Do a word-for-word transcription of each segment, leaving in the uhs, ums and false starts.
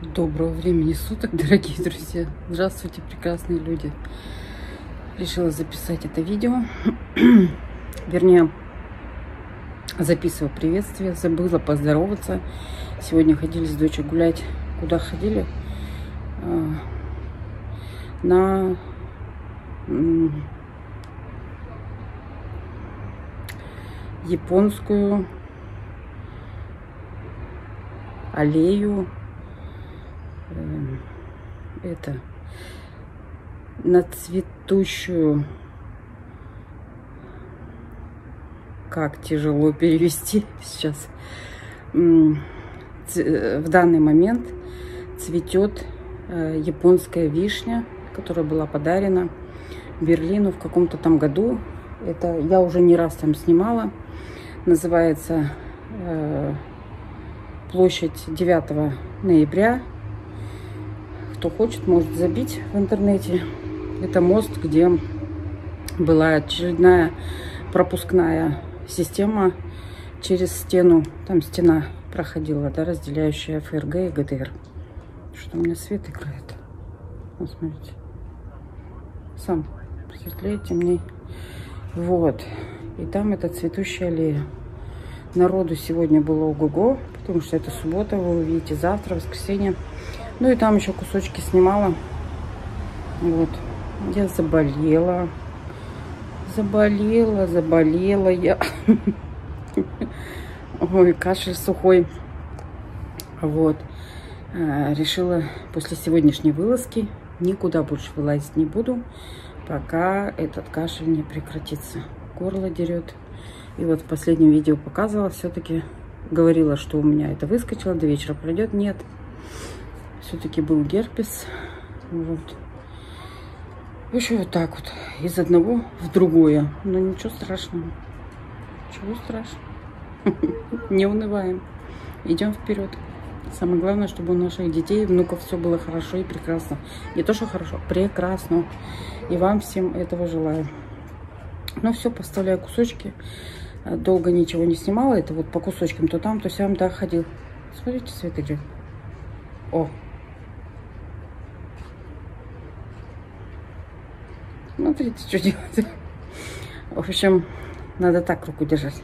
Доброго времени суток, дорогие друзья! Здравствуйте, прекрасные люди! Решила записать это видео. Вернее, записываю приветствие. Забыла поздороваться. Сегодня ходили с дочей гулять. Куда ходили? На японскую аллею. Это на цветущую, как тяжело перевести сейчас. В данный момент цветет японская вишня, которая была подарена Берлину в каком-то там году. Это я уже не раз там снимала. Называется площадь девятого ноября. Кто хочет, может забить в интернете. Это мост, где была очередная пропускная система через стену. Там стена проходила, да, разделяющая ФРГ и ГДР. Что у меня свет играет? Вот, смотрите. Сам светлее, темней. Вот. И там это цветущая аллея. Народу сегодня было ого-го, потому что это суббота, вы увидите завтра, воскресенье. Ну и там еще кусочки снимала. Вот. Я заболела. Заболела, заболела я. Ой, кашель сухой. Вот. Решила после сегодняшней вылазки никуда больше вылазить не буду, пока этот кашель не прекратится. Горло дерет. И вот в последнем видео показывала, все-таки говорила, что у меня это выскочило, до вечера пройдет. Нет. Все-таки был герпес. Вот. В общем, вот так вот. Из одного в другое. Но ничего страшного. Ничего страшного. Не унываем. Идем вперед. Самое главное, чтобы у наших детей и внуков все было хорошо и прекрасно. Не то, что хорошо, прекрасно. И вам всем этого желаю. Ну все, поставляю кусочки. Долго ничего не снимала. Это вот по кусочкам то там, то сям, да, ходил. Смотрите, свет идет. О! Смотрите, что делать. В общем, надо так руку держать,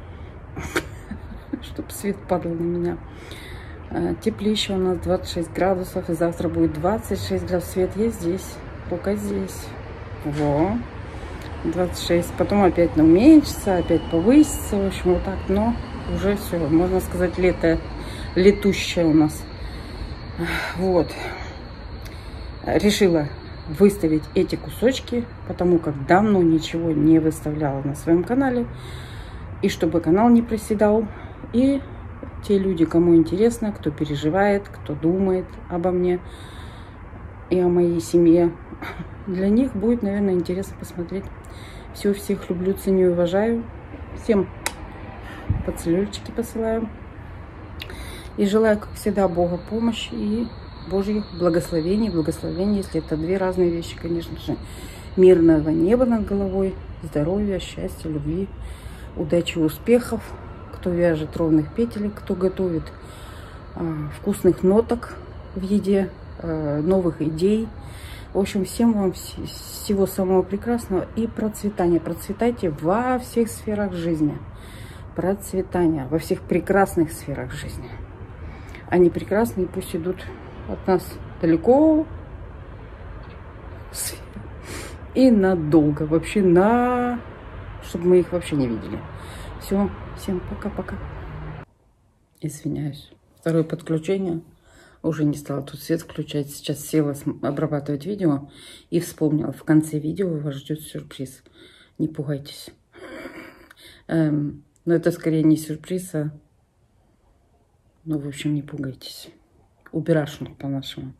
чтобы свет падал на меня. Теплище у нас двадцать шесть градусов. И завтра будет двадцать шесть градусов. Свет есть здесь. Рука здесь. Во. двадцать шесть. Потом опять уменьшится, опять повысится. В общем, вот так. Но уже все. Можно сказать, лето летущее у нас. Вот. Решила выставить эти кусочки, потому как давно ничего не выставляла на своем канале. И чтобы канал не проседал. И те люди, кому интересно, кто переживает, кто думает обо мне и о моей семье, для них будет, наверное, интересно посмотреть. Все, всех люблю, ценю и уважаю. Всем поцелуйчики посылаю. И желаю, как всегда, Бога помощи и Божьих благословений. Благословений, если это две разные вещи, конечно же. Мирного неба над головой, здоровья, счастья, любви, удачи, успехов. Кто вяжет ровных петелек, кто готовит э, вкусных ноток в еде, э, новых идей. В общем, всем вам вс всего самого прекрасного и процветания. Процветайте во всех сферах жизни. Процветания во всех прекрасных сферах жизни. Они прекрасные, пусть идут от нас далеко и надолго. Вообще на... чтобы мы их вообще не видели. Все, всем пока-пока. Извиняюсь. Второе подключение. Уже не стала тут свет включать. Сейчас села обрабатывать видео и вспомнила. В конце видео вас ждет сюрприз. Не пугайтесь. Эм, но это скорее не сюрприз, а... Ну, в общем, не пугайтесь. Убирашно по-нашему.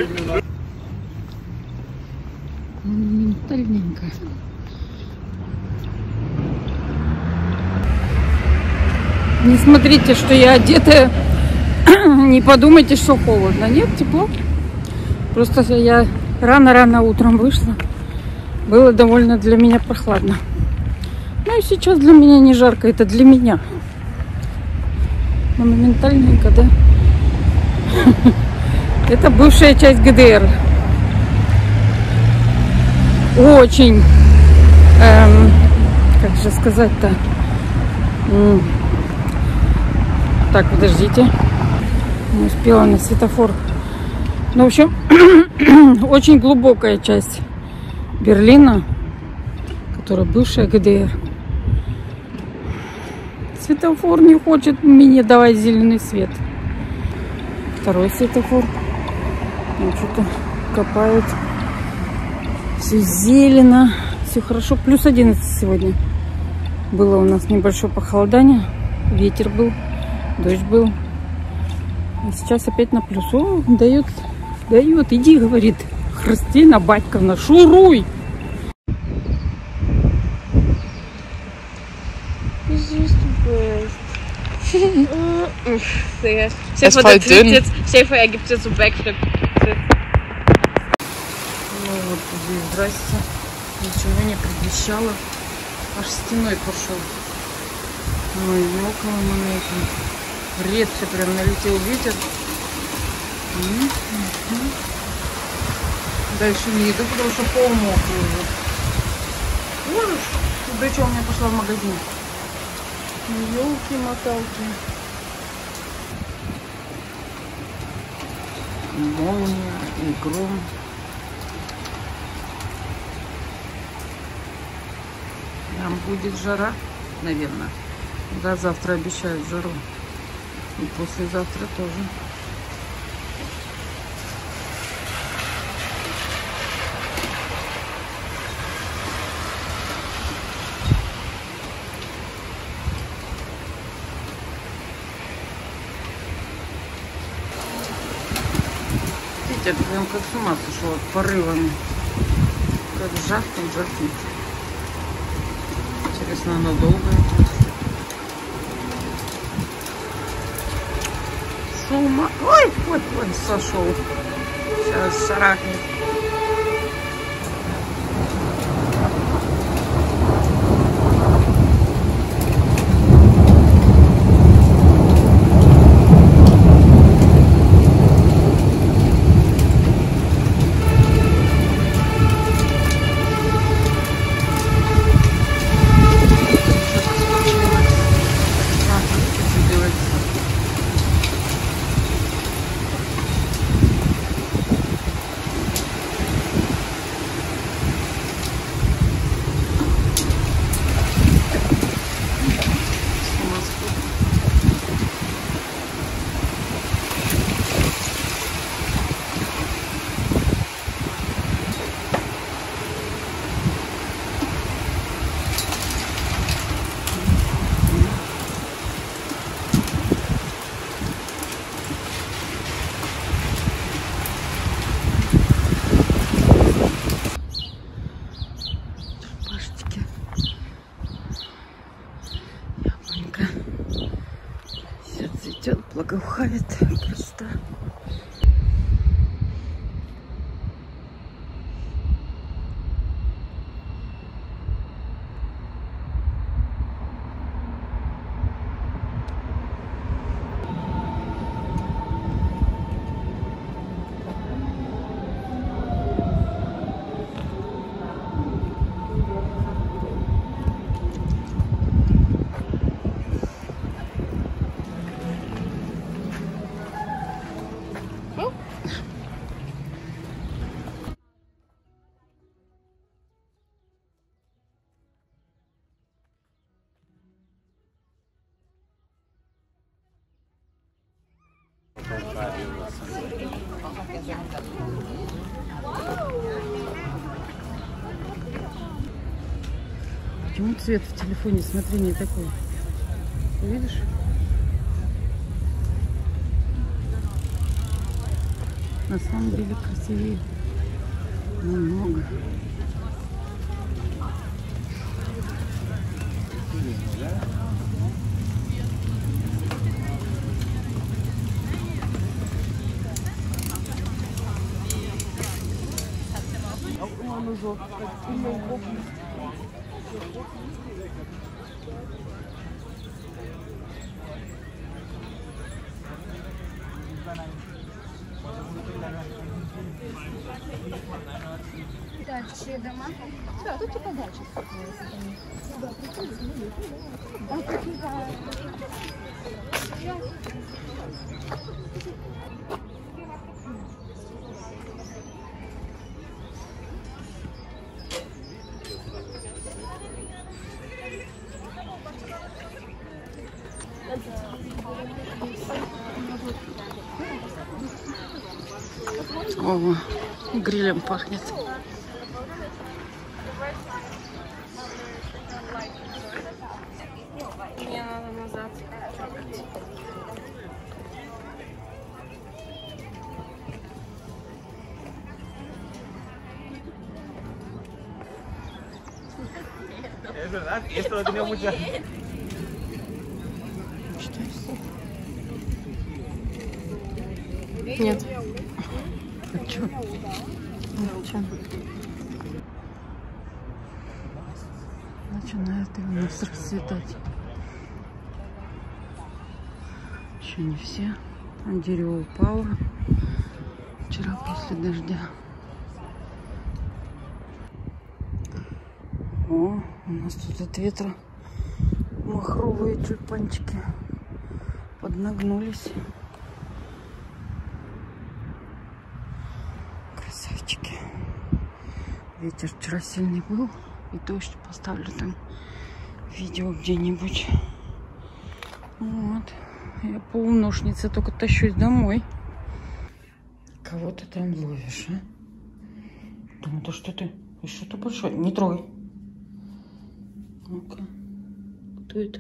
Монументальненько. Не смотрите, что я одетая. Не подумайте, что холодно. Нет, тепло. Просто я рано-рано утром вышла. Было довольно для меня прохладно. Ну и сейчас для меня не жарко. Это для меня. Монументальненько, да? Это бывшая часть ГДР. Очень, эм, как же сказать-то? Так, подождите. Не успела на светофор. Ну, в общем, очень глубокая часть Берлина, которая бывшая ГДР. Светофор не хочет мне давать зеленый свет. Второй светофор. Он что-то копают. Все зелено. Все хорошо. Плюс одиннадцать сегодня. Было у нас небольшое похолодание. Ветер был. Дождь был. И сейчас опять на плюс. О, дает. Дает. Иди, говорит. Христина Батьковна, шуруй. Stell dir vor, der trifft jetzt, stell dir vor, er gibt jetzt so Backflip. Ну вот здесь, здрасте. Ничего не предвещало. Аж стеной пошел. Ну и около на этом. Редко прям налетел ветер. Mm-hmm. Дальше не иду, потому что пол мокрый уже. Можешь? До чего у меня пошла в магазин? Ёлки-моталки. Молния и гром. Там будет жара, наверное. Да, завтра обещают жару. И послезавтра тоже. Ветер прям как с ума сошел от порывами. Как жахнет, жахнет. Интересно, оно долго идет. С ума. Ой, ой, ой, сошел. Сейчас шарахнет. Благоухает просто. Почему цвет в телефоне, смотри, не такой? Ты видишь? На самом деле красивее намного. Дальше дома. Да, тут типа дача. Да, О, грилем пахнет. Мне надо назад. Es verdad, y esto lo he tenido muchas. Нет. Хочу. Хочу. Начинает у нас расцветать. Еще не все. Там дерево упало вчера после дождя. О, у нас тут от ветра махровые тюльпанчики поднагнулись. Красавчики. Ветер вчера сильный был. И дождь. Поставлю там видео где-нибудь. Вот. Я полуношница, только тащусь домой. Кого ты там ловишь, а? Думаю, да что ты? Что-то большое. Не трогай. Ну-ка. Кто это?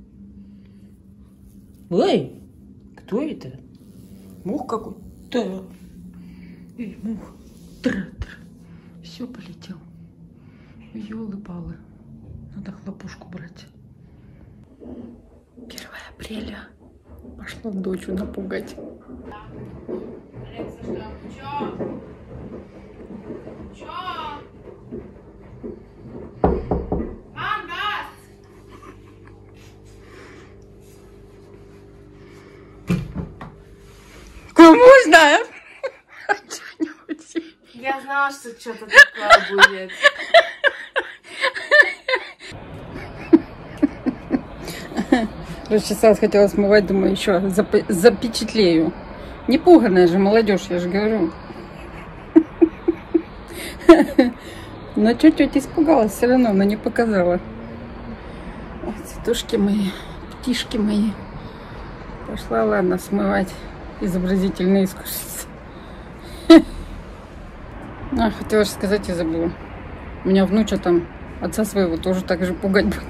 Ой! Кто это? Мух какой? Да. Эй, мух. Тра-тра. Все, полетел. Ёлы-палы. Надо хлопушку брать. первое апреля. Пошла дочу напугать. Кому знаю? Я знала, что что-то такое будет. Расчесалась, хотела смывать, думаю, еще зап- запечатлею. Не пуганая же молодежь, я же говорю. Но чуть-чуть испугалась, все равно, но не показала. Ой, цветушки мои, птишки мои. Пошла, ладно, смывать изобразительное искусство. А, хотела же сказать и забыла. У меня внуча там отца своего тоже так же пугать будет.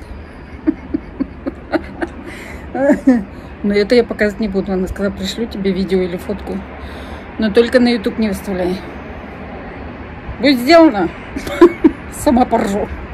Но это я показывать не буду. Она сказала, пришлю тебе видео или фотку. Но только на YouTube не выставляй. Будет сделано. Сама поржу.